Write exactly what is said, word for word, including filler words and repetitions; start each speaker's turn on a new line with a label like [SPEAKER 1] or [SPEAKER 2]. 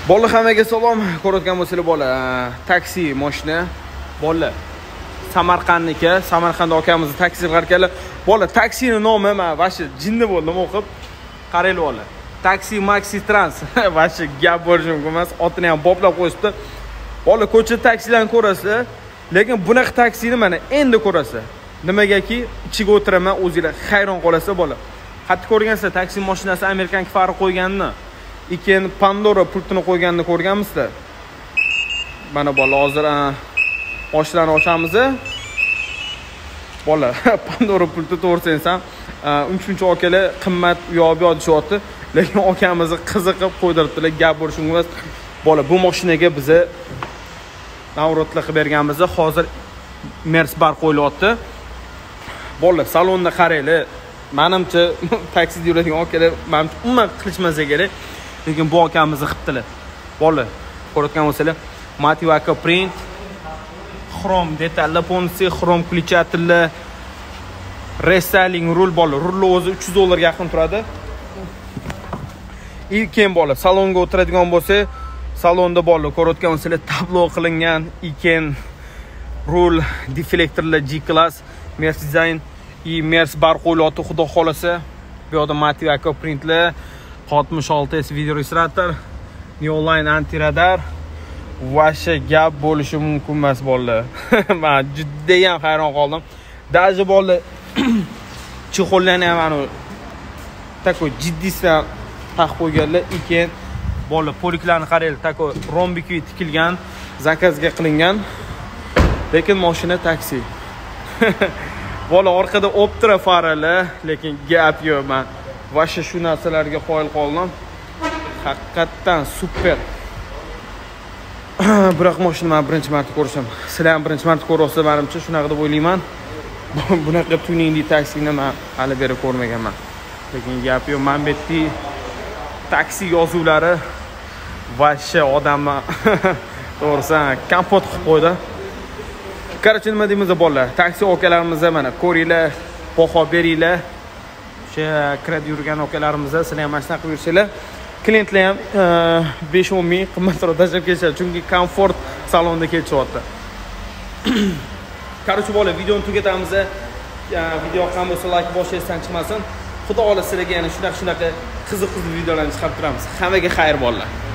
[SPEAKER 1] Bola hammaga salom. Ko'rayotgan bo'lsanglar bola, taksi mashina bola Samarqandniki, Samarqand akamizni taksi qilganlar. Bola taksini nomi men vashi jinni bo'ldim o'qib. Qaranglar bola. Taksi Maxi Trans. Vashi gap bo'lishi mumkin emas. Otini ham boplab qo'yishdi. Bola ko'cha taksilarni ko'rasiz, lekin bunaqa taksini mana endi ko'rasiz. Nimagaki ichiga o'tiraman, o'zingizlar hayron qolasiz bola. Hatto ko'rgansizlar taksi mashinasi Amerikan fari qo'yganini, keyin Pandora pultini qo'yganini ko'rganmisizlar? Mana bola hozir mashinani ochamiz. Bola Pandora pulti to'g'risingiz ham uncha-uncha akalar qimmat u yoq bu yoq deyapti, lekin akamizni qiziqib qo'ydiribdilar, gap bo'lishi mumkin emas. Bola bu mashinaga bizni navratlar qilib berganmiz. Hozir Mercedes bar qo'yilyapti. Bola salonni qaranglar. Menimcha taksida yuradigan akalar menimcha umuman qilishmasa kerak, lekin bu akamizni qilibdilar. Bola ko'rayotgan bo'lsanglar, Mativaka print, xrom detallar, ponsi, xrom ключателlar, restyling rul bola. Rulni o'zi uch yuz dollarga yaqin turadi. Keyin bola salonga o'tiradigan bo'lsa, salonda bola ko'rayotgan bo'lsanglar, tablo qilingan, keyin rul, deflektorlar G-class, Mercedes design, i Mercedes bar qo'yilyapti, xudo xolasa. Bu yerda Mativaka printlar, oltmish olti S video registrator, Neoline anti-radar. Vasha gap bo'lishi mumkin emas bolalar. Men juda ham hayron qoldim. Даже bola chexollarni ham ana takoy jiddiysidan taqib qo'yganlar. Keyin bola poliklarni qaranglar, takoy rombiki tikilgan, zakazga qilingan. Lekin mashina taksi. Bola orqada optra faralar, lekin gap yo'q. Men vasha shu narsalarga qoyil qoldim. Haqiqatan super. Biroq mashina men birinchi marta ko'rishim. Sizlar ham birinchi marta ko'ryapsizlar, menimcha shunaqa deb o'ylayman. Bunaqa tuningli taksini men hali beri ko'rmaganman. Lekin gap yo'q, men betdi taksi yozuvlari vasha odamni to'g'risi kompot qilib qo'ydi. Qarchi nima deymiz bolalar? Taksi okalarimiz mana ko'ringlar, baho beringlar. O'sha kirib yurgan okalarimiz sizlar ham mana shunaqa qilib yursanglar, klientlar ham besh o'n ming qimmatroq tashlab ketishadi, chunki komfort salonda ketishyapti. Qarchi bola videoni tugatamiz. Video yoqqan bo'lsa like boshlashdan chiqmasin. Xudo xohlasa sizlarga yana shunaqa shunaqa qiziq-qiziq videolarni chiqarib turamiz. Hammaga xayr bolalar.